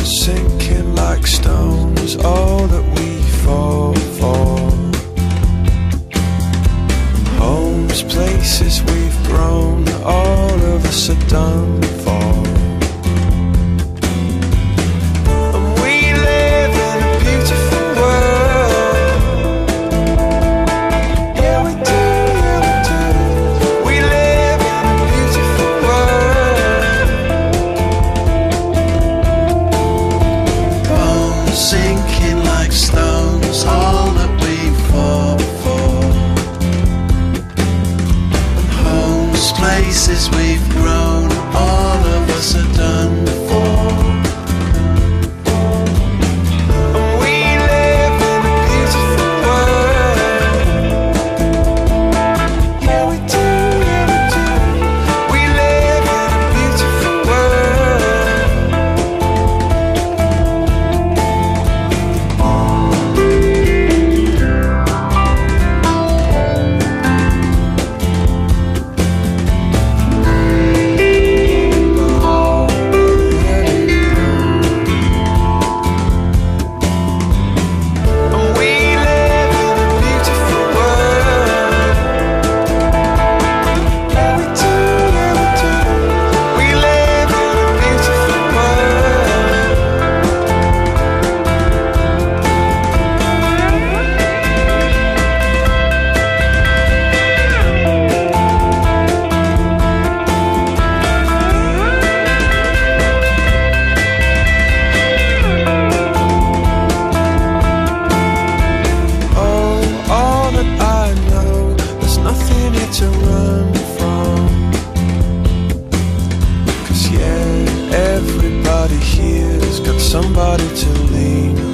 sinking like stones, all that we fall for. Homes, places we've grown, all of us are done for. And we live in a beautiful world. Yeah, we do, yeah, we do. We live in a beautiful world. Bones sinking like stones, all that we fall for. And homes, places we've grown, all of us are done for. And we live in a beautiful world. Yeah, we do, yeah, we do. We live in a beautiful world. And we live in a beautiful world. Yeah, we do, yeah, we do. We live in a beautiful world. Oh, all that I know, there's nothing here to run from. 'Cause yeah, everybody here's got somebody to lean on.